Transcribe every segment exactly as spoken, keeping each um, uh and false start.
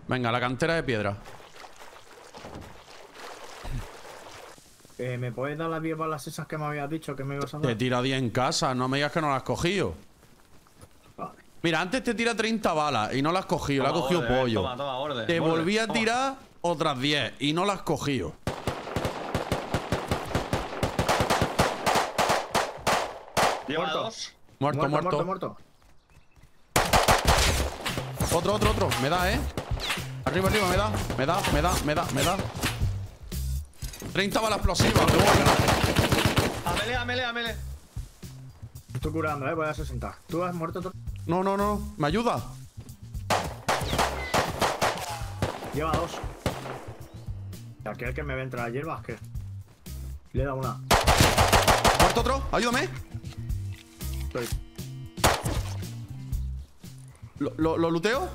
Venga, la cantera de piedra. Eh, ¿Me puedes dar las diez balas esas que me habías dicho que me ibas a dar? Te tira diez en casa, no me digas que no las has cogido. Vale. Mira, antes te tira treinta balas y no las has cogido, la has cogido borde, pollo. Toma, toma, borde. Te borde, volví a toma. tirar otras diez y no las has cogido. Lleva Muerto. dos. Muerto, muerto. muerto, muerto. Otro, otro, otro. Me da, ¿eh? Arriba, arriba, me da. Me da, me da, me da, me da. treinta balas explosivas. Me voy a ganar. A melee, a melee, a melee. Estoy curando, eh. Voy a sesenta. ¿Tú has muerto? No, no, no. ¿Me ayuda? Lleva dos. Aquel que me ve entre las hierbas, ¿qué? Le da una. ¿Muerto otro? Ayúdame. Estoy. ¿Lo, lo, lo luteo?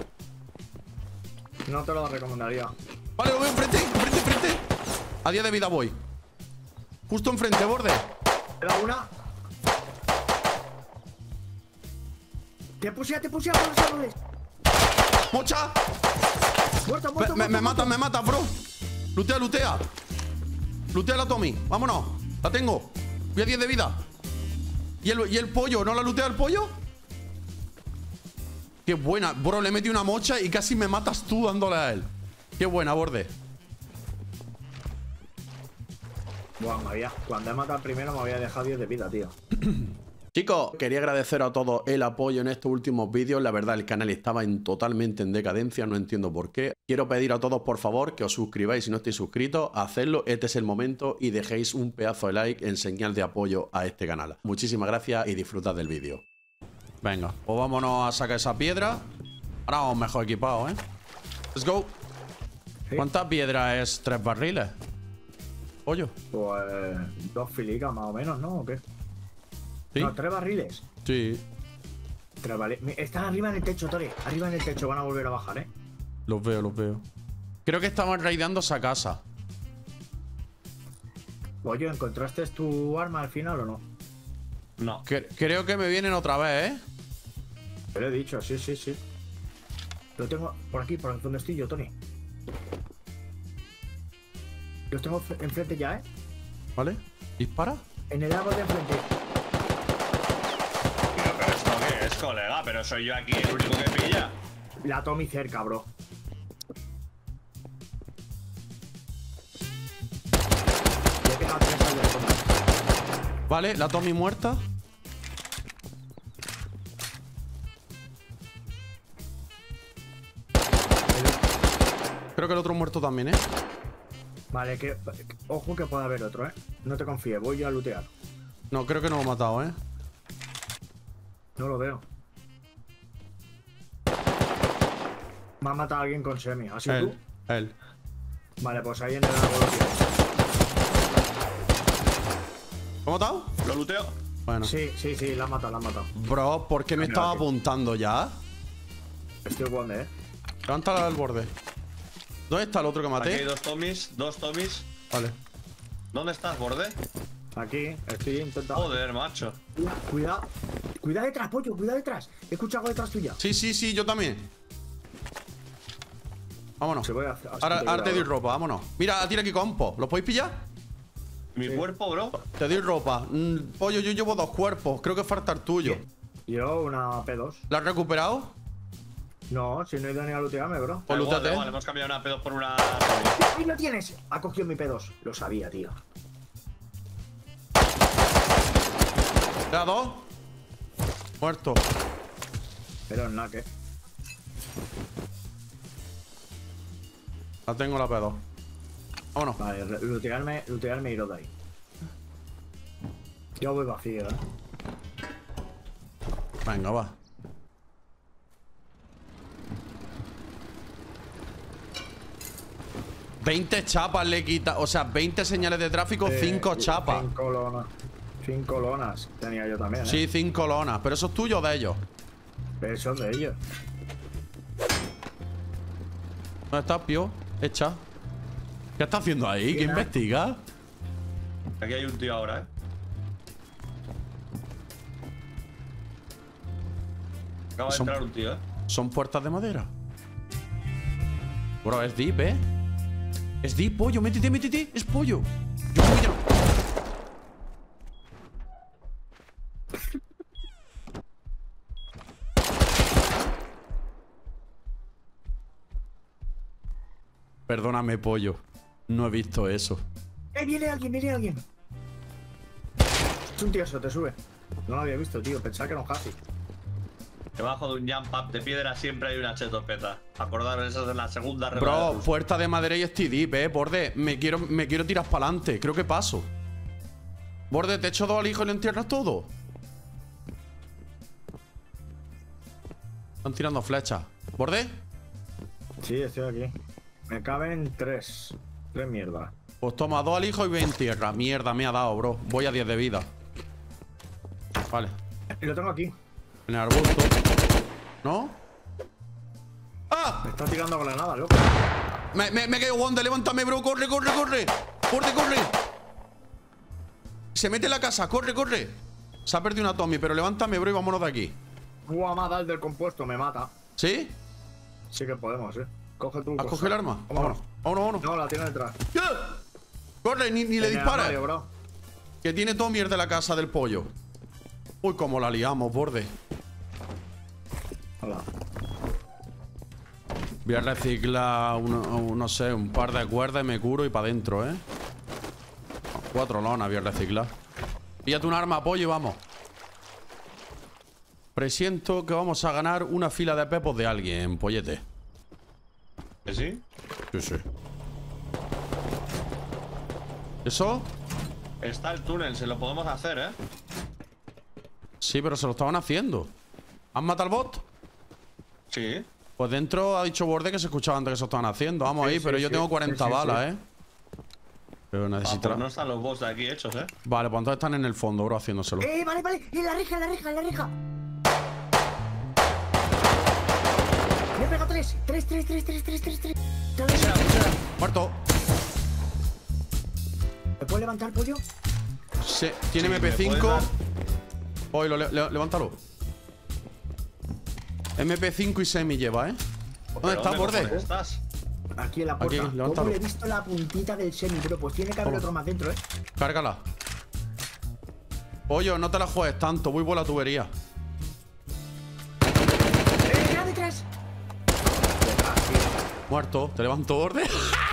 No te lo recomendaría. Vale, lo veo enfrente, enfrente, enfrente. A diez de vida voy. Justo enfrente, borde. Le da una. Te pusea, te pusea por los árboles. ¡Mocha! Muerto, muerto, Me, me, muerto, me muerto. mata, me mata, bro. Lutea, lutea. Lutea la Tommy. Vámonos. La tengo. Voy a diez de vida. ¿Y el, y el pollo? ¿No la lutea el pollo? Qué buena. Bro, le he metido una mocha y casi me matas tú dándole a él. Qué buena, borde. Buah, me había, cuando he matado al primero me había dejado diez de vida, tío. Chicos, quería agradecer a todos el apoyo en estos últimos vídeos. La verdad, el canal estaba en, totalmente en decadencia, no entiendo por qué. Quiero pedir a todos, por favor, que os suscribáis si no estáis suscritos. Hacedlo, este es el momento y dejéis un pedazo de like en señal de apoyo a este canal. Muchísimas gracias y disfrutad del vídeo. Venga, pues vámonos a sacar esa piedra. Ahora vamos mejor equipados, ¿eh? Let's go. Sí. ¿Cuántas piedras es? ¿Tres barriles? Pollo. Pues dos filicas más o menos, ¿no? ¿O qué? ¿Sí? No, tres barriles. Sí. Tres barriles. Están arriba en el techo, Tori. Arriba en el techo. Van a volver a bajar, ¿eh? Los veo, los veo. Creo que estamos raideando esa casa. Oye, ¿encontraste tu arma al final o no? No. Cre- creo que me vienen otra vez, ¿eh? Te lo he dicho, sí, sí, sí. Lo tengo por aquí, por donde estoy yo, Tony. Los tengo enfrente ya, ¿eh? ¿Vale? ¿Dispara? En el árbol de enfrente. Pero, pero esto qué es, colega. Pero soy yo aquí el único que pilla. La Tommy cerca, bro. Le he pegado tres al del fondo. Vale, la Tommy muerta. Creo que el otro muerto también, ¿eh? Vale, que, que- ojo que puede haber otro, ¿eh? No te confíes, voy yo a lootear. No, creo que no lo he matado, ¿eh? No lo veo. Me ha matado a alguien con semi. ¿Has sido Él, tú? él. Vale, pues ahí en el árbol lo tienes. ¿Lo he matado? ¿Lo luteo? Bueno. Sí, sí, sí, la ha matado, la ha matado. Bro, ¿por qué me Mira, estaba aquí. apuntando ya? Estoy jugando, ¿eh? Levántala del borde. ¿Dónde está el otro que Aquí hay maté? dos Tommys, dos Tommys. Vale. ¿Dónde estás, borde? Aquí, estoy intentando. Joder, macho. Cuidado, cuidado. Cuidado detrás, pollo, cuidado detrás. He escuchado algo detrás tuya. Sí, sí, sí, yo también. Vámonos. Se voy a hacer. Ahora, ahora te doy ropa, vámonos. Mira, tira aquí compo. ¿Lo podéis pillar? Mi cuerpo, bro. Te doy ropa. Mm, pollo, yo llevo dos cuerpos. Creo que falta el tuyo. Yo, una P dos. ¿La has recuperado? No, si no he ido ni a lootearme, bro. Pues Da igual, lútate. da igual, hemos cambiado una P dos por una. ¡Ahí lo tienes! Ha cogido mi P dos. Lo sabía, tío. ¿Le da dos? Muerto. Pero nada, que. La tengo la P dos. Vámonos. Vale, re- lootearme, lootearme y ir de ahí. Yo voy vacío, eh. Venga, va. veinte chapas le quita. O sea, veinte señales de tráfico, Eh, cinco chapas. Cinco lonas. Cinco lonas tenía yo también, ¿eh? Sí, cinco lonas. Pero eso es tuyo o de ellos. Eso es de ellos. ¿Dónde estás, Pío? Echa. ¿Qué está haciendo ahí? ¿Qué Bien, ¿eh? investiga? Aquí hay un tío ahora, eh. Acaba de Son- entrar un tío, eh. ¿Son puertas de madera? Bro, es deep, ¿eh? Es deep, pollo. Métete, métete. Es pollo. Yo creo que ya no. Perdóname, pollo. No he visto eso. ¡Eh, viene alguien, viene alguien! Es un tío, eso te sube. No lo había visto, tío. Pensaba que era un happy. Debajo de un jump up de piedra siempre hay una chetopeta. Acordaros, eso es de la segunda Bro, puerta de madera y estoy deep, eh. Borde, me quiero, me quiero tirar para adelante. Creo que paso. Borde, te echo dos al hijo y lo entierras todo. Están tirando flechas. ¿Borde? Sí, estoy aquí. Me caben tres. Tres mierdas. Pues toma, dos al hijo y ve en tierra. Mierda, me ha dado, bro. Voy a diez de vida. Vale. Y lo tengo aquí. En el arbusto. ¿No? ¡Ah! Me está tirando granadas, loco. Me, me, me quedo, Wanda, levántame, bro. Corre, corre, corre. Corre, corre. Se mete en la casa, corre, corre. Se ha perdido una Tommy, pero levántame, bro, y vámonos de aquí. Buah, me ha dado el del compuesto, me mata. ¿Sí? Sí que podemos, eh. Coge tú. ¿Has cogido el arma? Vámonos. Vámonos, vámonos. No, la tiene detrás. ¡Yeah! Corre, ni, ni le dispares. Que tiene todo mierda la casa del pollo. Uy, cómo la liamos, borde. Hola. Voy a reciclar, uno, un, no sé, un par de cuerdas y me curo y para adentro, ¿eh? Cuatro lonas voy a reciclar. Píllate un arma, pollo, y vamos. Presiento que vamos a ganar una fila de pepos de alguien, pollete. ¿Que sí? Sí, sí. ¿Eso? Está el túnel, se lo podemos hacer, ¿eh? Sí, pero se lo estaban haciendo. ¿Han matado al bot? Sí. Pues dentro ha dicho Borde que se escuchaba antes que se lo estaban haciendo. Vamos Sí, ahí, sí, pero yo sí. tengo cuarenta Sí, sí, balas, sí. ¿eh? Pero Ah, necesitará... pues no están los bots de aquí hechos, ¿eh? Vale, pues entonces están en el fondo, bro, haciéndoselo. ¡Eh, vale, vale! ¡En la reja, en la reja, en la reja! Me he pegado tres. Tres, tres, tres, tres, tres, tres, tres. Muerto. ¿Me puedes levantar, pollo? Sí, tiene Sí, M P ¿me cinco. puedes Oye, lo, le- levántalo. M P cinco y semi lleva, ¿eh? ¿Dónde está, Borde? ¿Dónde estás? Aquí en la puerta. Aquí, levántalo. ¿Cómo le he visto la puntita del semi, bro? Pues tiene que haber Vamos. otro más dentro, ¿eh? Cárgala. Pollo, no te la juegues tanto. Voy por la tubería. ¡Eh, mira detrás! Muerto. ¿Te levanto, Borde?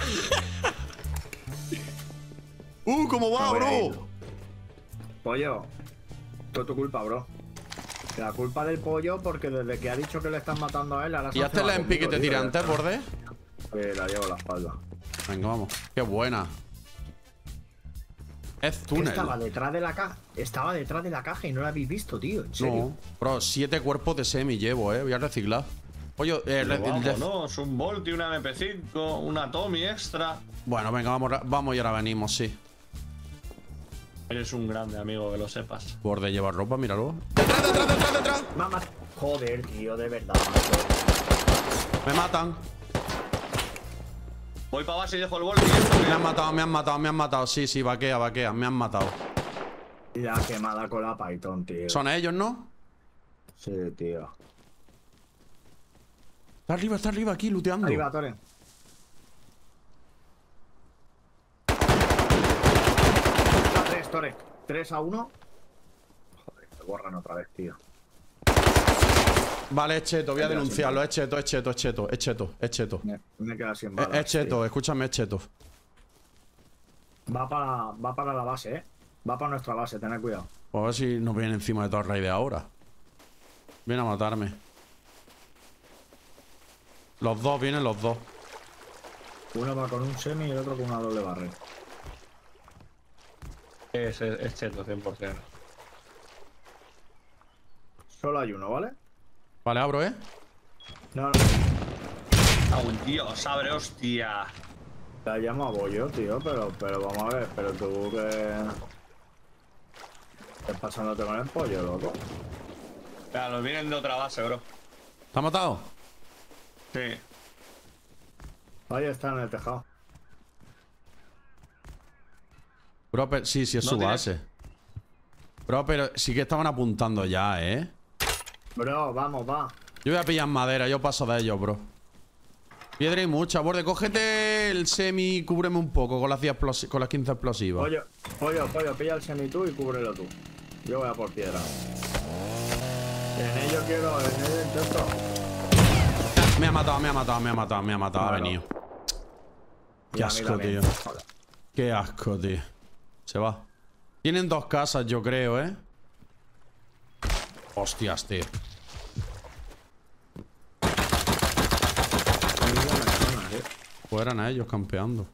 ¡Uh, cómo va, No voy a ir. bro! Pollo, todo tu culpa, bro. La culpa del pollo porque desde que ha dicho que le están matando a él, ahora se ¿Y ha hazte la cebado empi que conmigo, te tío, tira ya antes, está. Borde? Eh, la llevo a la espalda. Venga, vamos. Qué buena. Es ¿Qué túnel. estaba detrás de la caja? Estaba detrás de la caja y no la habéis visto, tío. En serio. No. Bro, siete cuerpos de semi llevo, eh. Voy a reciclar. Oye, eh, Pero re- vamos, de- no, es un Volt y una M P cinco, una Tommy extra. Bueno, venga, vamos, ra- vamos y ahora venimos, sí. Eres un grande, amigo, que lo sepas. Borde lleva ropa, míralo. ¡Detrás, detrás, detrás, detrás! Mamá. Joder, tío, de verdad. Me matan. Voy para base y dejo el Volt y esto Me que... han matado, me han matado, me han matado. Sí, sí, vaquea, vaquea. Me han matado. La quemada con la Python, tío. Son ellos, ¿no? Sí, tío. Está arriba, está arriba, aquí, looteando. Arriba, Toren. Tres, Toren. Tres a uno. Joder, me borran otra vez, tío. Vale, es cheto, voy a Me queda denunciarlo. sin Es cheto, es cheto, es cheto, es cheto, es cheto. Me, me queda sin Es, balas. es cheto, tío. escúchame, es cheto. Va para, va para la base, eh. Va para nuestra base, tened cuidado. Pues a ver si nos vienen encima de Torrey de ahora. Vienen a matarme. Los dos, vienen los dos. Uno va con un semi y el otro con una doble barrera. Es, es, es cheto, cien por cien. Solo hay uno, ¿vale? Vale, abro, ¿eh? No, no. Ah, un Dios, abre, hostia. La llamo a Bollo, tío, pero, pero vamos a ver, pero tú que... ¿Qué estás pasándote con el pollo, loco? Mira, nos vienen de otra base, bro. ¿Te ha matado? Sí. Ahí está en el tejado. Bro, pero, sí, sí, es No su tienes- base. Bro, pero sí que estaban apuntando ya, ¿eh? Bro, vamos, va. Yo voy a pillar madera, yo paso de ellos, bro. Piedra y mucha. Borde, cógete el semi y cúbreme un poco con las, diez explosi- con las quince explosivas. Pollo, pollo, pollo, pilla el semi tú y cúbrelo tú. Yo voy a por piedra. En ello quiero, en ello intento. Me ha matado, me ha matado, me ha matado, me ha matado, Claro. ha venido. Qué Y a mí asco, también. tío. Joder. Qué asco, tío. Se va. Tienen dos casas, yo creo, ¿eh? Hostias, tío. Muy buena zona, ¿eh? Pues eran a ellos campeando.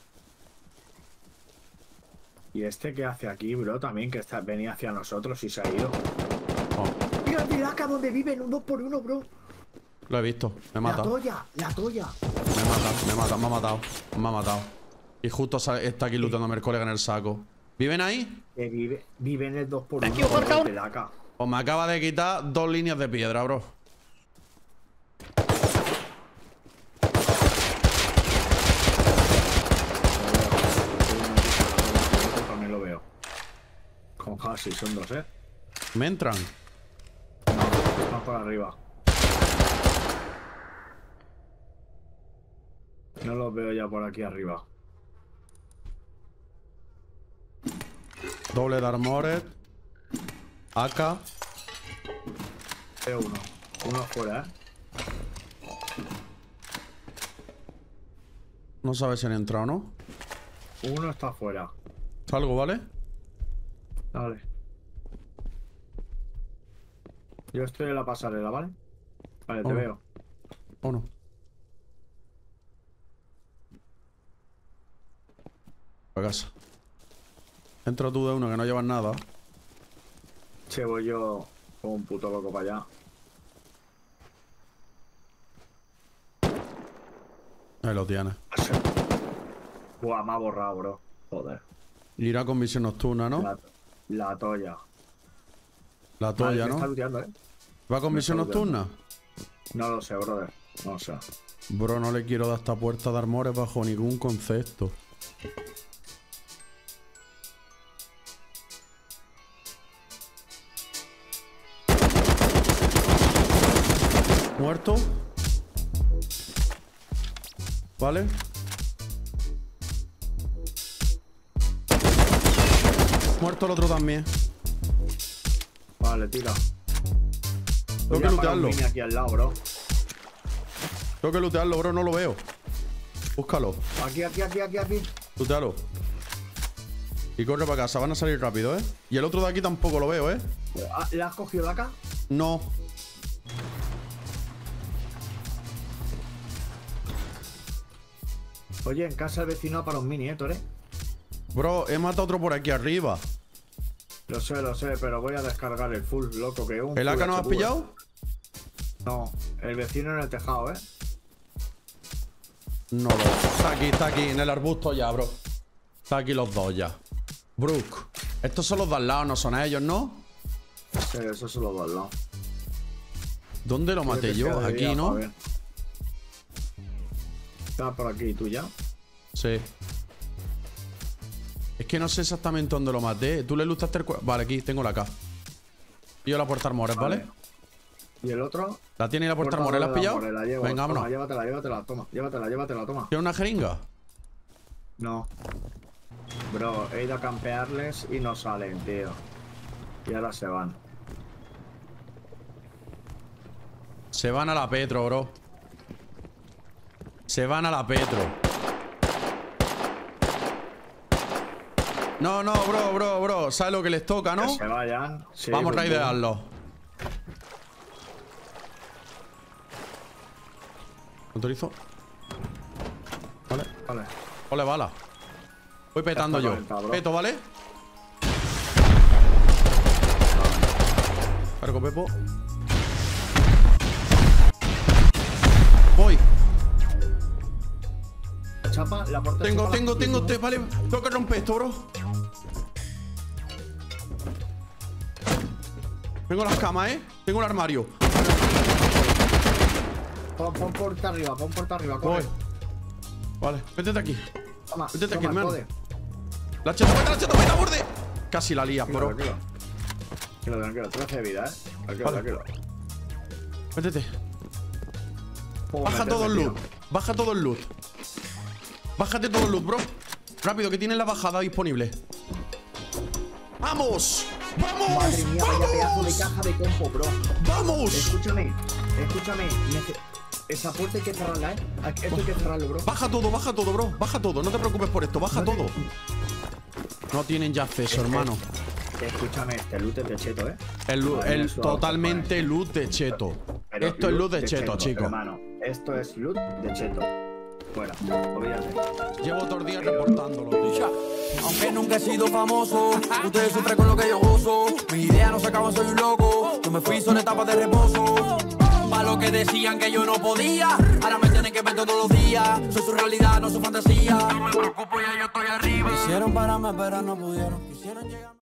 Y este que hace aquí, bro, también que está, venía hacia nosotros y se ha ido. Oh, Mira, mira acá donde viven, un dos por uno, bro. lo he visto. Me ha La matado. toya, la toya. Me ha matado, me ha matado, me ha matado. Me ha matado. Y justo sa- está aquí lutándome el colega en el saco. ¿Viven ahí? Que vive, vive en el dos por uno. Aquí, por favor. De acá. Pues me acaba de quitar dos líneas de piedra, bro. También lo veo. Con Hasi, son dos, ¿eh? ¿Me entran? No, están por arriba. No los veo ya por aquí arriba. Doble de armored. A K. Veo uno. Uno afuera, ¿eh? No sabes si han entrado o no. Uno está afuera. Salgo, ¿vale? Dale. Yo estoy en la pasarela, ¿vale? Vale, te Hola. veo. ¿O no? A casa. Entra tú de uno que no llevas nada. Che, voy yo como un puto loco para allá. Ahí lo tienes. Buah, me ha borrado, bro. Joder. Irá con visión nocturna, ¿no? La, la toya. La Vale, toya, me está ¿no? looteando, ¿eh? ¿Va con me visión está looteando. nocturna? No lo sé, brother. No lo sé. Bro, no le quiero dar esta puerta de armores bajo ningún concepto. Muerto. Vale. Muerto el otro también. Vale, tira. Tengo Voy que a parar un lootearlo. mini aquí al lado, bro. Tengo que lootearlo, bro. No lo veo. Búscalo. Aquí, aquí, aquí, aquí, aquí. Lootealo. Y corre para casa. Van a salir rápido, ¿eh? Y el otro de aquí tampoco lo veo, ¿eh? Ah, ¿le has cogido de acá? No. Oye, en casa el vecino para un mini, ¿eh, Tore? Bro, he matado otro por aquí arriba. Lo sé, lo sé, pero voy a descargar el full, loco, que un ¿El A K full no has H Q. pillado? No, el vecino en el tejado, ¿eh? No lo. Está aquí, está aquí, en el arbusto ya, bro. Está aquí los dos ya. Brook. Estos son los de al lado, no son ellos, ¿no? Sí, eso se lo doy al lado. ¿Dónde lo maté yo? Aquí, ¿no? Está por aquí, ¿tú ya? Sí. Es que no sé exactamente dónde lo maté. ¿Tú le luchaste el cuerpo? Vale, aquí tengo la K. Y yo la puerta armores, ¿vale? ¿Y el otro? ¿La tiene y la puerta armores? ¿La has pillado? La llevo. Venga, Toma, vámonos. llévatela, llévatela, toma. Llévatela, llévatela, toma. ¿Tiene una jeringa? No. Bro, he ido a campearles y no salen, tío. Y ahora se van. Se van a la Petro, bro. Se van a la Petro. No, no, bro, bro, bro. ¿Sabes lo que les toca, no? Que se vayan. Sí, Vamos a bum, bum. raidearlo. Autorizo. Vale. Vale. Ole, bala. Voy petando Ya yo. está calentado, bro. Peto, ¿vale? Cargo Pepo. Voy. Chapa, la puerta Tengo, chapa la- tengo, tengo, te, vale. Tengo que romper esto, bro. Tengo las camas, ¿eh? Tengo un armario. Pon, pon puerta arriba, pon puerta arriba, corre. Voy. Vale, métete aquí. Toma, Métete aquí, toma, hermano. jode. La chetopeta, la chetopeta, borde. Casi la lía, Tranquilo, bro. tranquilo. Tranquilo, tranquilo, trece de vida, eh. Tranquilo, Vale. tranquilo. Métete. Puedo Baja meterme, todo el tío. loot. Baja todo el loot. Bájate todo el loot, bro. Rápido, que tienes la bajada disponible. ¡Vamos! ¡Vamos! Madre mía, vaya ¡Vamos! pedazo de caja de compo, bro. ¡Vamos! Escúchame, escúchame. nece- Esa puerta hay que cerrarla, ¿eh? Esto hay que cerrarlo, bro. Baja todo, baja todo, bro. Baja todo. No te preocupes por esto. Baja No te- todo. No tienen ya acceso, hermano. Escúchame, este loot es de cheto, ¿eh? El, lu- Vale, el eso, totalmente pues. loot de cheto. Pero Esto es loot de cheto, chicos. Hermano, esto es loot de cheto. Fuera, olvídate. Llevo todo el día reportándolo, tío. Aunque nunca he sido famoso, ustedes sufren con lo que yo gozo. Mis ideas no se acaban, soy un loco. Yo me fui, son etapas de reposo. Pa' lo que decían que yo no podía, ahora me tienen que ver todos los días. Soy su realidad, no su fantasía. No me preocupo, ya yo estoy arriba. Quisieron pararme, pero no pudieron. Quisieron llegar.